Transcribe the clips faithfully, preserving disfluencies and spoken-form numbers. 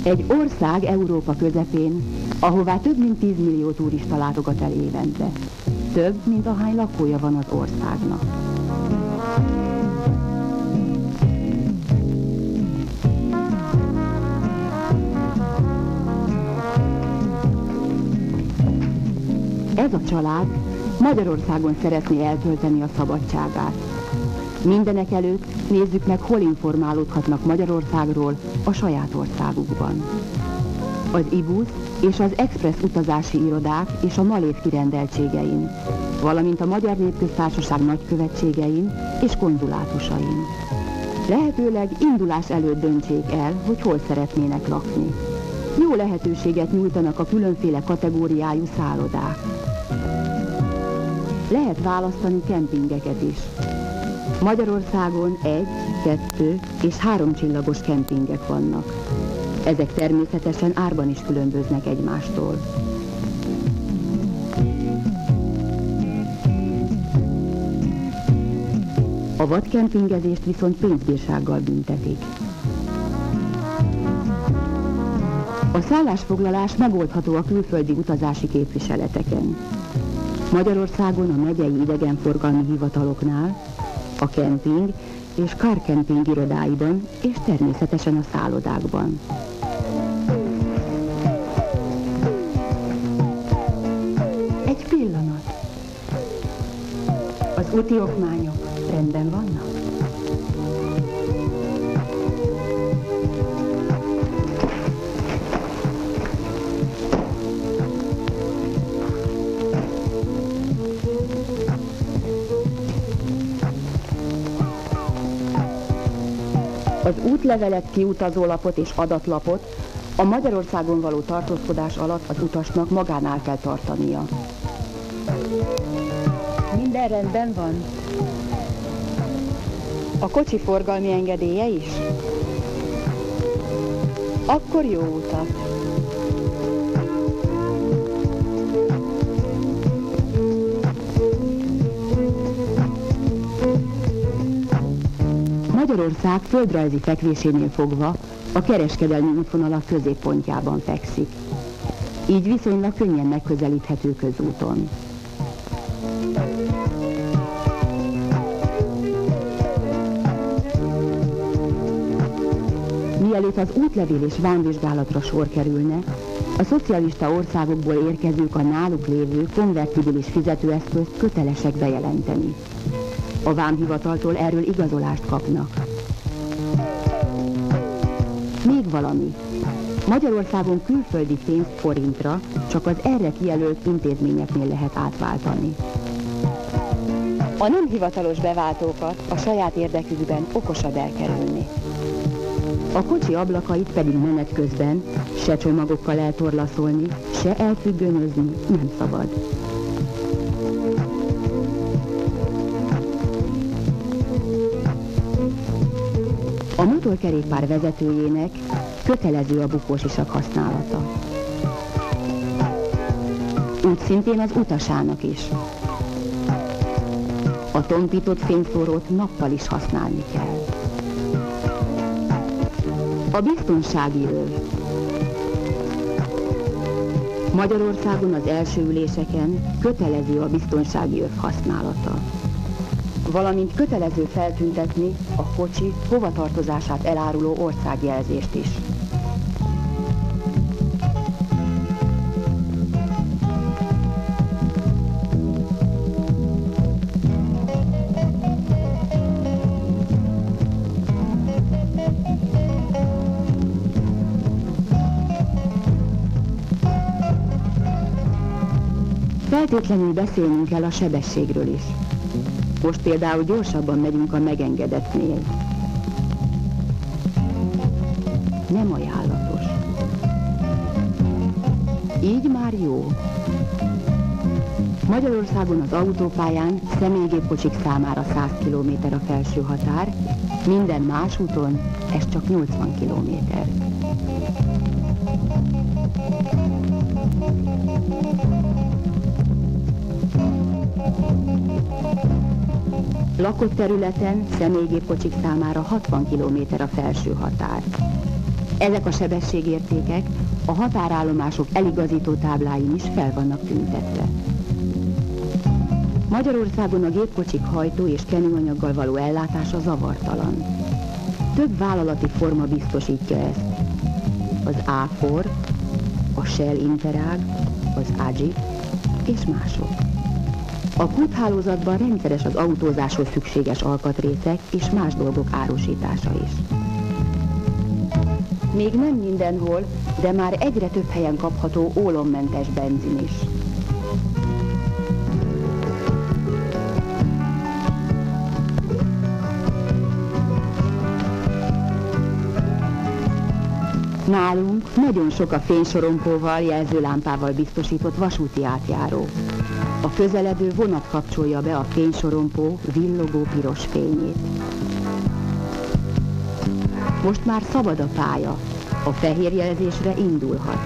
Egy ország Európa közepén, ahová több mint tíz millió turista látogat el évente. Több, mint ahány lakója van az országnak. Ez a család Magyarországon szeretné eltölteni a szabadságát. Mindenek előtt nézzük meg, hol informálódhatnak Magyarországról a saját országukban. Az i busz és az express utazási irodák és a malév kirendeltségein, valamint a Magyar Népköztársaság nagykövetségein és konzulátusain. Lehetőleg indulás előtt döntsék el, hogy hol szeretnének lakni. Jó lehetőséget nyújtanak a különféle kategóriájú szállodák. Lehet választani kempingeket is. Magyarországon egy, kettő és három csillagos kempingek vannak. Ezek természetesen árban is különböznek egymástól. A vadkempingezést viszont pénzbírsággal büntetik. A szállásfoglalás megoldható a külföldi utazási képviseleteken. Magyarországon a megyei idegenforgalmi hivataloknál, a kemping és car-camping irodáiban és természetesen a szállodákban. Egy pillanat. Az úti okmányok rendben vannak? Az útlevelet, kiutazólapot és adatlapot a Magyarországon való tartózkodás alatt az utasnak magánál kell tartania. Minden rendben van? A kocsi forgalmi engedélye is? Akkor jó utat! Magyarország földrajzi fekvésénél fogva a kereskedelmi útvonalak középpontjában fekszik. Így viszonylag könnyen megközelíthető közúton. Mielőtt az útlevél és vámvizsgálatra sor kerülne, a szocialista országokból érkezők a náluk lévő konvertibilis fizetőeszközt kötelesek bejelenteni. A vámhivataltól erről igazolást kapnak. Még valami. Magyarországon külföldi pénzt forintra csak az erre kijelölt intézményeknél lehet átváltani. A nem hivatalos beváltókat a saját érdekükben okosabb elkerülni. A kocsi ablakait pedig menet közben se csomagokkal eltorlaszolni, se elfüggönyözni nem szabad. A motorkerékpár vezetőjének kötelező a bukósisak használata. Úgy szintén az utasának is. A tompított fényszórót nappal is használni kell. A biztonsági öv. Magyarországon az első üléseken kötelező a biztonsági öv használata. Valamint kötelező feltüntetni a kocsi hovatartozását eláruló országjelzést is. Feltétlenül beszélnünk kell a sebességről is. Most például gyorsabban megyünk a megengedettnél. Nem ajánlatos. Így már jó. Magyarországon az autópályán személygépkocsik számára száz kilométer a felső határ, minden más úton ez csak nyolcvan kilométer. Lakott területen személygépkocsik számára hatvan kilométer a felső határ. Ezek a sebességértékek a határállomások eligazító tábláin is fel vannak tüntetve. Magyarországon a gépkocsik hajtó és kenőanyaggal való ellátása zavartalan. Több vállalati forma biztosítja ezt. Az Áfor, a Shell Interag, az Agit és mások. A kúthálózatban rendszeres az autózáshoz szükséges alkatrészek és más dolgok árusítása is. Még nem mindenhol, de már egyre több helyen kapható ólommentes benzin is. Nálunk nagyon sok a fénysorompóval, jelzőlámpával biztosított vasúti átjáró. A közeledő vonat kapcsolja be a fénysorompó villogó piros fényét. Most már szabad a pálya, a fehér jelzésre indulhat.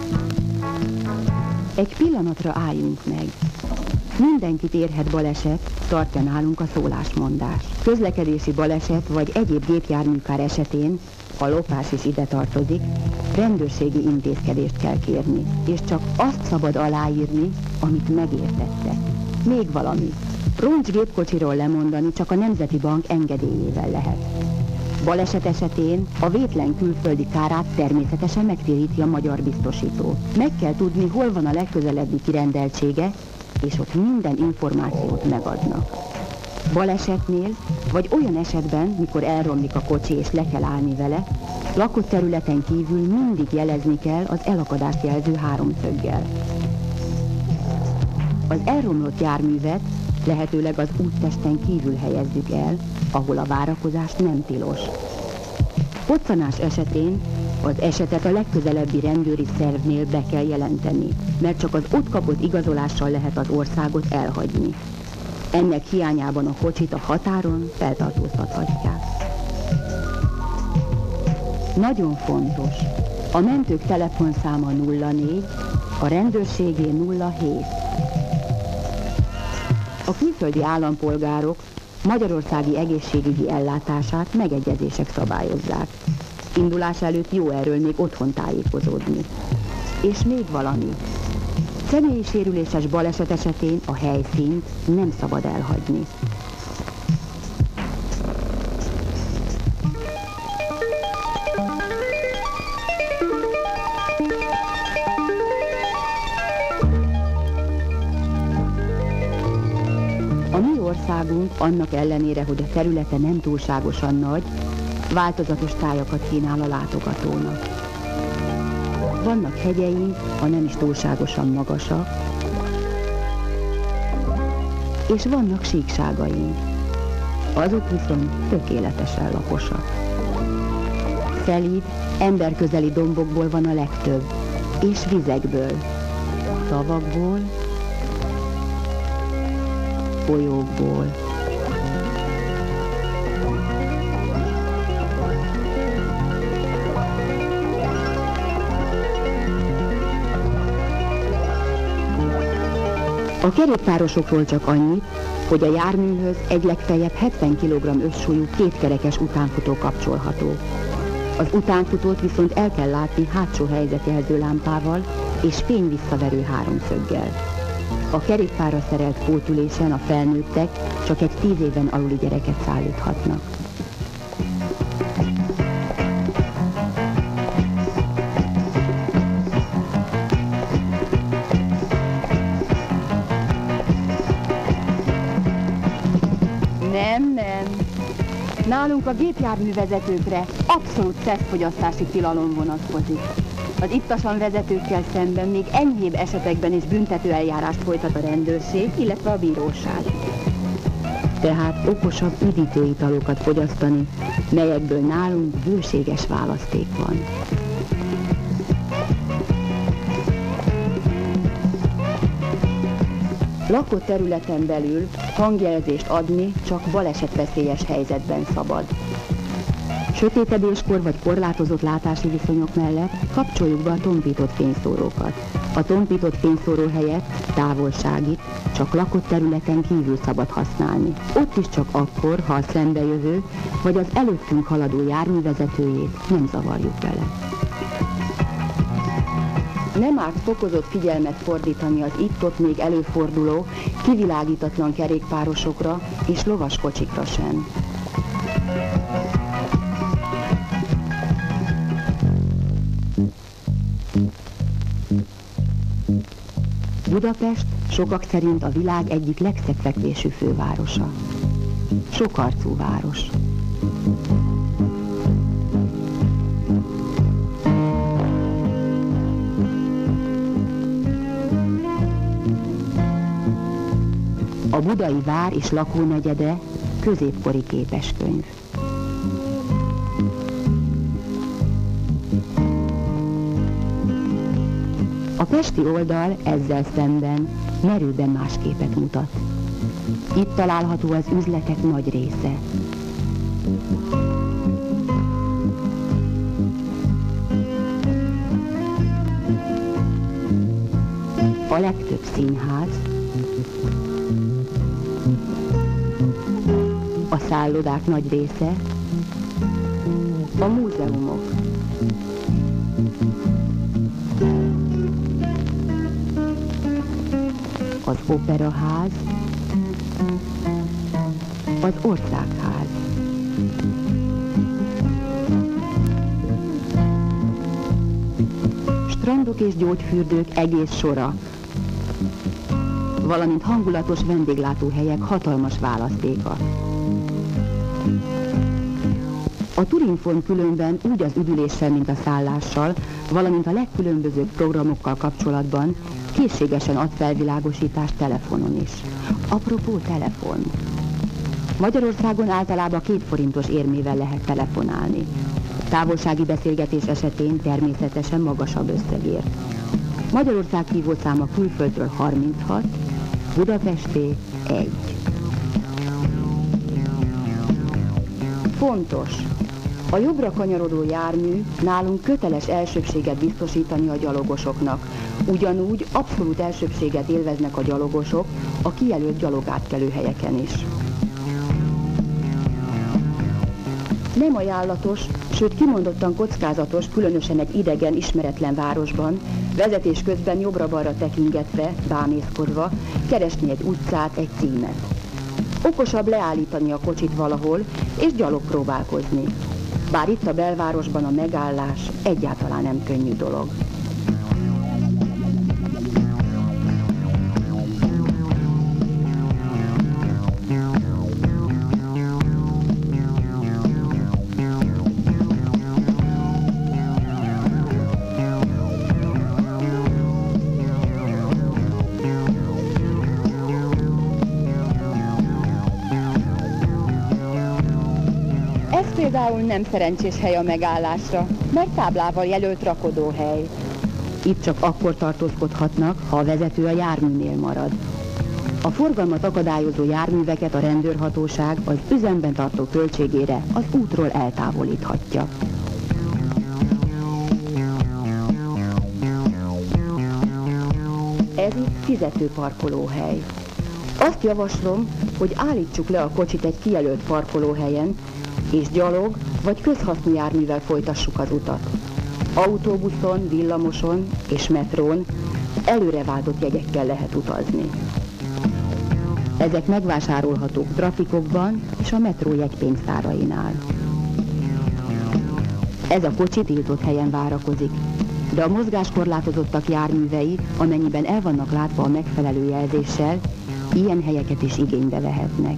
Egy pillanatra álljunk meg. Mindenkit érhet baleset, tartja nálunk a szólásmondás. Közlekedési baleset vagy egyéb gépjárműkár esetén, a lopás is ide tartozik, rendőrségi intézkedést kell kérni, és csak azt szabad aláírni, amit megértettek. Még valami. Roncs gépkocsiról lemondani csak a Nemzeti Bank engedélyével lehet. Baleset esetén a vétlen külföldi kárát természetesen megtéríti a magyar biztosító. Meg kell tudni, hol van a legközelebbi kirendeltsége, és ott minden információt megadnak. Balesetnél, vagy olyan esetben, mikor elromlik a kocsi és le kell állni vele, lakott területen kívül mindig jelezni kell az elakadást jelző háromszöggel. Az elromlott járművet lehetőleg az úttesten kívül helyezzük el, ahol a várakozás nem tilos. Poccanás esetén az esetet a legközelebbi rendőri szervnél be kell jelenteni, mert csak az ott kapott igazolással lehet az országot elhagyni. Ennek hiányában a kocsit a határon feltartóztathatják. Nagyon fontos, a mentők telefonszáma nulla négy, a rendőrségé nulla hét. A külföldi állampolgárok magyarországi egészségügyi ellátását megegyezések szabályozzák. Indulás előtt jó erről még otthon tájékozódni. És még valami. Személyi sérüléses baleset esetén a helyszínt nem szabad elhagyni. A mi országunk annak ellenére, hogy a területe nem túlságosan nagy, változatos tájakat kínál a látogatónak. Vannak hegyeink, ha nem is túlságosan magasak, és vannak síkságaink, azok viszont tökéletesen laposak. Szelíd, emberközeli dombokból van a legtöbb, és vizekből, tavakból, folyókból. A kerékpárosokról csak annyit, hogy a járműhöz egy legfeljebb hetven kilogramm összsúlyú kétkerekes utánfutó kapcsolható. Az utánfutót viszont el kell látni hátsó helyzetjelző lámpával és fényvisszaverő háromszöggel. A kerékpárra szerelt pótülésen a felnőttek csak egy tíz éven aluli gyereket szállíthatnak. Nem, nem. Nálunk a gépjárművezetőkre abszolút tesztfogyasztási tilalom vonatkozik. Az ittasan vezetőkkel szemben még enyhébb esetekben is büntetőeljárást folytat a rendőrség, illetve a bíróság. Tehát okosabb üdítőitalokat fogyasztani, melyekből nálunk bőséges választék van. Lakott területen belül hangjelzést adni csak balesetveszélyes helyzetben szabad. Sötétedéskor vagy korlátozott látási viszonyok mellett kapcsoljuk be a tompított fényszórókat. A tompított fényszóró helyett távolságit csak lakott területen kívül szabad használni. Ott is csak akkor, ha a szembejövő vagy az előttünk haladó járművezetőjét nem zavarjuk vele. Nem árt fokozott figyelmet fordítani az itt-ott még előforduló, kivilágítatlan kerékpárosokra és lovaskocsikra sem. Budapest sokak szerint a világ egyik legszegfekvésű fővárosa. Sokarcú város. A budai vár és lakónegyede középkori képeskönyv. A pesti oldal ezzel szemben merőben más képet mutat. Itt található az üzletek nagy része. A legtöbb színház, a szállodák nagy része, a múzeumok. Az operaház, az országház. Strandok és gyógyfürdők egész sora, valamint hangulatos vendéglátóhelyek hatalmas választéka. A Turinfon különben úgy az üdüléssel, mint a szállással, valamint a legkülönbözőbb programokkal kapcsolatban készségesen ad felvilágosítást telefonon is. Apropó telefon. Magyarországon általában két forintos érmével lehet telefonálni. Távolsági beszélgetés esetén természetesen magasabb összegért. Magyarország hívószáma külföldről harminchat, Budapesté egy. Fontos! A jobbra kanyarodó jármű nálunk köteles elsőbbséget biztosítani a gyalogosoknak. Ugyanúgy abszolút elsőbbséget élveznek a gyalogosok a kijelölt gyalogátkelőhelyeken is. Nem ajánlatos, sőt kimondottan kockázatos, különösen egy idegen, ismeretlen városban, vezetés közben jobbra-balra tekingetve, bámészkodva, keresni egy utcát, egy címet. Okosabb leállítani a kocsit valahol, és gyalog próbálkozni. Bár itt a belvárosban a megállás egyáltalán nem könnyű dolog. Például nem szerencsés hely a megállásra, mert táblával jelölt rakodóhely. Itt csak akkor tartózkodhatnak, ha a vezető a járműnél marad. A forgalmat akadályozó járműveket a rendőrhatóság az üzemben tartó költségére az útról eltávolíthatja. Ez itt fizető parkolóhely. Azt javaslom, hogy állítsuk le a kocsit egy kijelölt parkolóhelyen, és gyalog vagy közhasznú járművel folytassuk az utat. Autóbuszon, villamoson és metrón előreváltott jegyekkel lehet utazni. Ezek megvásárolhatók trafikokban és a metró jegypénztárainál. Ez a kocsi tiltott helyen várakozik, de a mozgáskorlátozottak járművei, amennyiben el vannak látva a megfelelő jelzéssel, ilyen helyeket is igénybe vehetnek.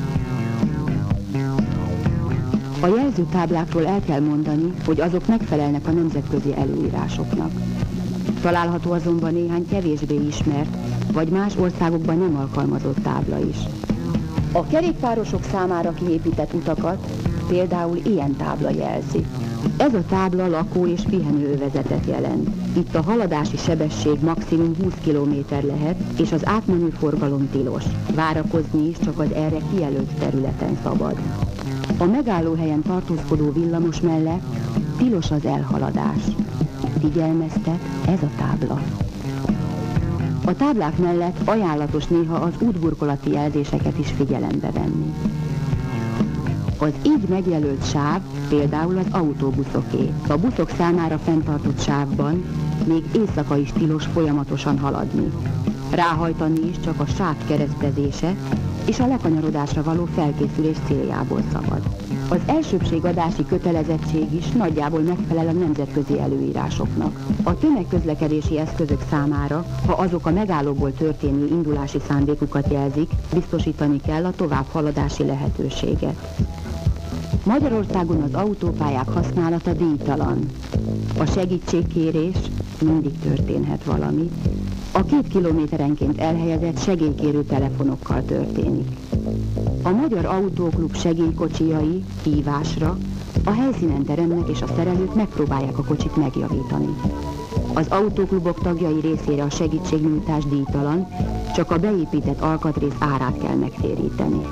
A jelzőtáblákról el kell mondani, hogy azok megfelelnek a nemzetközi előírásoknak. Található azonban néhány kevésbé ismert, vagy más országokban nem alkalmazott tábla is. A kerékpárosok számára kiépített utakat például ilyen tábla jelzi. Ez a tábla lakó- és pihenőövezetet jelent. Itt a haladási sebesség maximum húsz kilométer lehet, és az átmenő forgalom tilos. Várakozni is csak az erre kijelölt területen szabad. A megállóhelyen tartózkodó villamos mellett tilos az elhaladás. Figyelmeztet ez a tábla. A táblák mellett ajánlatos néha az útburkolati jelzéseket is figyelembe venni. Az így megjelölt sáv például az autóbuszoké. A buszok számára fenntartott sávban még éjszaka is tilos folyamatosan haladni. Ráhajtani is csak a sáv keresztezése és a lekanyarodásra való felkészülés céljából szabad. Az elsőbbségadási kötelezettség is nagyjából megfelel a nemzetközi előírásoknak. A tömegközlekedési eszközök számára, ha azok a megállóból történő indulási szándékukat jelzik, biztosítani kell a továbbhaladási lehetőséget. Magyarországon az autópályák használata díjtalan. A segítségkérés mindig történhet valami. A két kilométerenként elhelyezett segélykérő telefonokkal történik. A Magyar Autóklub segélykocsijai hívásra a helyszínen teremnek és a szerelők megpróbálják a kocsit megjavítani. Az autóklubok tagjai részére a segítségnyújtás díjtalan, csak a beépített alkatrész árát kell megtéríteni.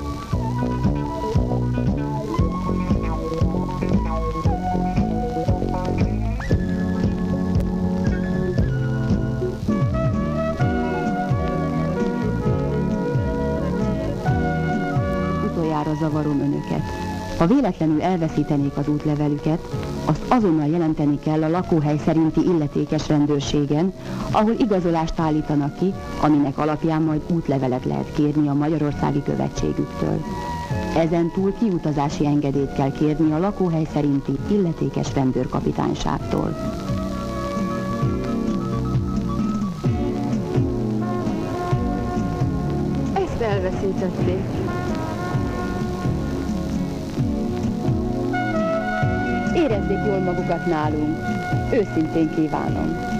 Zavarom önöket. Ha véletlenül elveszítenék az útlevelüket, azt azonnal jelenteni kell a lakóhely szerinti illetékes rendőrségen, ahol igazolást állítanak ki, aminek alapján majd útlevelet lehet kérni a magyarországi követségüktől. Ezen túl kiutazási engedélyt kell kérni a lakóhely szerinti illetékes rendőrkapitányságtól. Ezt elveszítették. Érezzék jól magukat nálunk. Őszintén kívánom.